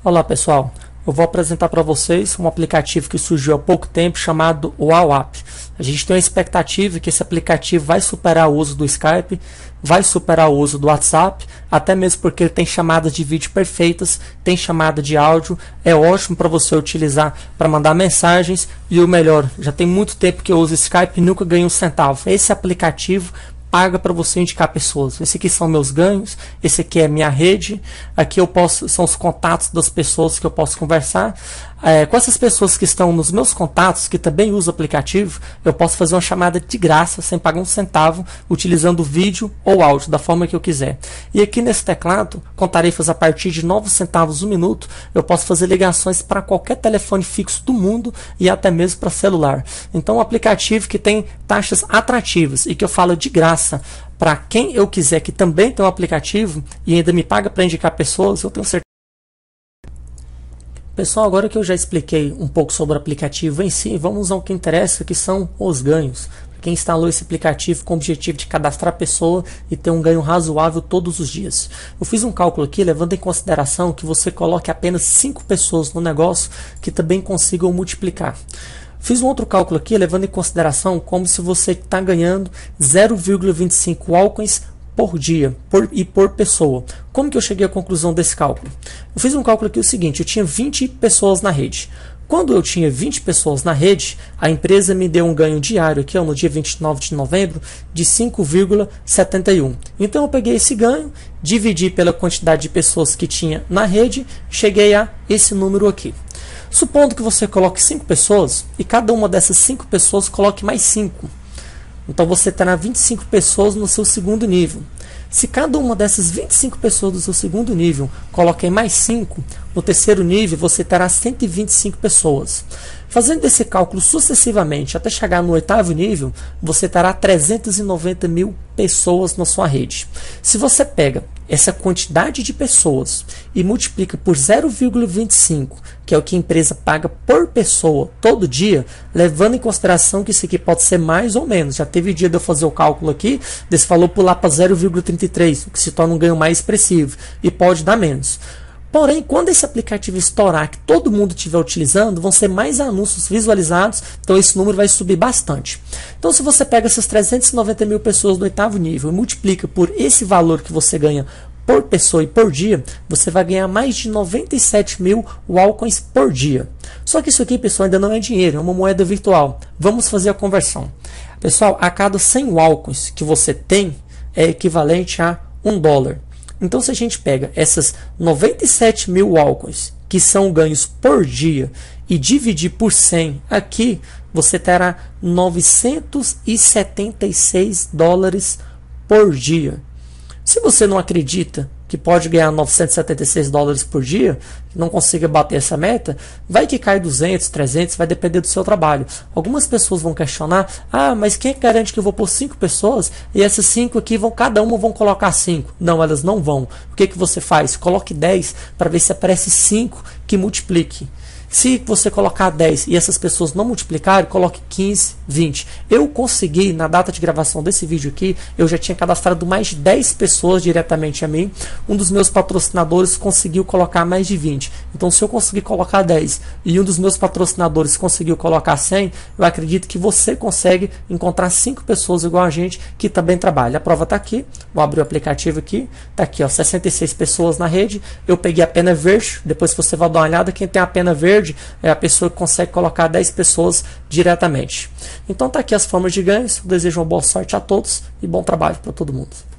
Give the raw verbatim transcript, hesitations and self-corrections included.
Olá pessoal, eu vou apresentar para vocês um aplicativo que surgiu há pouco tempo chamado WowApp. A gente tem a expectativa que esse aplicativo vai superar o uso do Skype, vai superar o uso do WhatsApp, até mesmo porque ele tem chamadas de vídeo perfeitas, tem chamada de áudio, é ótimo para você utilizar para mandar mensagens e o melhor, já tem muito tempo que eu uso Skype e nunca ganhei um centavo. Esse aplicativo paga para você indicar pessoas. Esse aqui são meus ganhos, esse aqui é minha rede, aqui eu posso, são os contatos das pessoas que eu posso conversar. É, com essas pessoas que estão nos meus contatos, que também usam o aplicativo, eu posso fazer uma chamada de graça, sem pagar um centavo, utilizando vídeo ou áudio, da forma que eu quiser. E aqui nesse teclado, com tarifas a partir de nove centavos o minuto, eu posso fazer ligações para qualquer telefone fixo do mundo e até mesmo para celular. Então, um aplicativo que tem taxas atrativas e que eu falo de graça para quem eu quiser, que também tem um aplicativo e ainda me paga para indicar pessoas, eu tenho certeza. Pessoal, agora que eu já expliquei um pouco sobre o aplicativo em si, vamos ao que interessa, que são os ganhos. Quem instalou esse aplicativo com o objetivo de cadastrar a pessoa e ter um ganho razoável todos os dias. Eu fiz um cálculo aqui, levando em consideração que você coloque apenas cinco pessoas no negócio que também consigam multiplicar. Fiz um outro cálculo aqui, levando em consideração como se você está ganhando zero vírgula vinte e cinco álcoins por dia por, e por pessoa. Como que eu cheguei à conclusão desse cálculo? Eu fiz um cálculo aqui o seguinte, eu tinha vinte pessoas na rede. Quando eu tinha vinte pessoas na rede, a empresa me deu um ganho diário aqui, ó, no dia vinte e nove de novembro, de cinco vírgula setenta e um. Então eu peguei esse ganho, dividi pela quantidade de pessoas que tinha na rede, cheguei a esse número aqui. Supondo que você coloque cinco pessoas e cada uma dessas cinco pessoas coloque mais cinco. Então você terá vinte e cinco pessoas no seu segundo nível. Se cada uma dessas vinte e cinco pessoas do seu segundo nível coloquem mais cinco, no terceiro nível você terá cento e vinte e cinco pessoas. Fazendo esse cálculo sucessivamente até chegar no oitavo nível, você terá trezentos e noventa mil pessoas na sua rede. Se você pega essa quantidade de pessoas e multiplica por zero vírgula vinte e cinco, que é o que a empresa paga por pessoa todo dia, levando em consideração que isso aqui pode ser mais ou menos. Já teve dia de eu fazer o cálculo aqui, desse valor pular para zero vírgula trinta e três, o que se torna um ganho mais expressivo, e pode dar menos. Porém, quando esse aplicativo estourar, que todo mundo estiver utilizando, vão ser mais anúncios visualizados, então esse número vai subir bastante. Então, se você pega essas trezentas e noventa mil pessoas do oitavo nível e multiplica por esse valor que você ganha por pessoa e por dia, você vai ganhar mais de noventa e sete mil walcoins por dia. Só que isso aqui, pessoal, ainda não é dinheiro, é uma moeda virtual. Vamos fazer a conversão. Pessoal, a cada cem walcoins que você tem, é equivalente a um dólar. Então, se a gente pega essas noventa e sete mil walcoins, que são ganhos por dia, e dividir por cem aqui, você terá novecentos e setenta e seis dólares por dia. Se você não acredita que pode ganhar novecentos e setenta e seis dólares por dia, não consiga bater essa meta, vai que cai duzentos, trezentos, vai depender do seu trabalho. Algumas pessoas vão questionar, ah, mas quem garante que eu vou pôr cinco pessoas e essas cinco aqui, vão, cada uma vão colocar cinco? Não, elas não vão. O que, que você faz? Coloque dez para ver se aparece cinco que multiplique. Se você colocar dez e essas pessoas não multiplicarem, coloque quinze, vinte. Eu consegui, na data de gravação desse vídeo aqui, eu já tinha cadastrado mais de dez pessoas diretamente a mim. Um dos meus patrocinadores conseguiu colocar mais de vinte. Então, se eu conseguir colocar dez e um dos meus patrocinadores conseguiu colocar cem, eu acredito que você consegue encontrar cinco pessoas igual a gente que também trabalha. A prova está aqui. Vou abrir o aplicativo aqui. Está aqui, ó, sessenta e seis pessoas na rede. Eu peguei a pena verde. Depois você vai dar uma olhada. Quem tem a pena verde é a pessoa que consegue colocar dez pessoas diretamente. Então tá aqui as formas de ganhos. Eu desejo uma boa sorte a todos e bom trabalho para todo mundo.